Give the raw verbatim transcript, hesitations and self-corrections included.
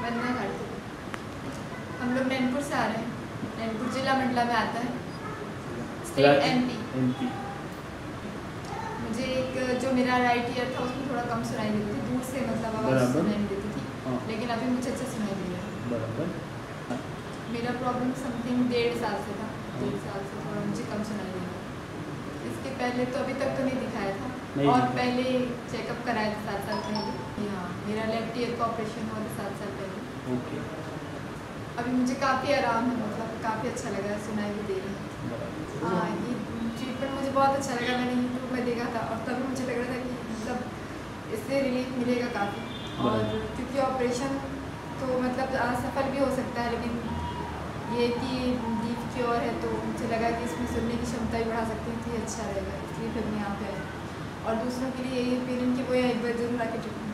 वंदना घाटी। हम लोग नैनपुर से आ रहे हैं, नैनपुर जिला मंडला में आता है, स्टेट एमपी। एमपी। मुझे एक जो मेरा राइट ईयर था उसमें थोड़ा कम सुनाई देती थी, दूर से मतलब आवाज़ सुनाई नहीं देती थी, हाँ। लेकिन अभी मुझे अच्छा सुनाई दे रहा है। बराबर। हाँ। मेरा प्रॉब्लम समथिंग डेढ़ साल से था, डेढ़ साल से थोड़ा मुझे कम सुनाई दे रहा है। इसके पहले तो अभी तक तो नहीं दिखाया था, और पहले चेकअप कराया था सात साल पहले। हाँ, मेरा लेफ्ट ईयर का ऑपरेशन हुआ था सात साल पहले। ओके। अभी मुझे काफ़ी आराम है, मतलब काफ़ी अच्छा लगा, सुनाई भी दे रही है। हाँ, ये ट्रीटमेंट मुझे बहुत अच्छा लगा, मैंने यूट्यूब में देखा था और तभी मुझे लग रहा था कि मतलब इससे रिलीफ मिलेगा काफ़ी। और क्योंकि ऑपरेशन तो मतलब असफल भी हो सकता है, लेकिन ये कि डीप क्योर है तो मुझे लगा कि इसमें सुनने की क्षमता भी बढ़ा सकती है, तो ये अच्छा रहेगा, इसलिए फिर मैं यहाँ पे आई। और दूसरों के लिए यही ओपिनियन कि वो एक बार जरूर आके ट्रीटमेंट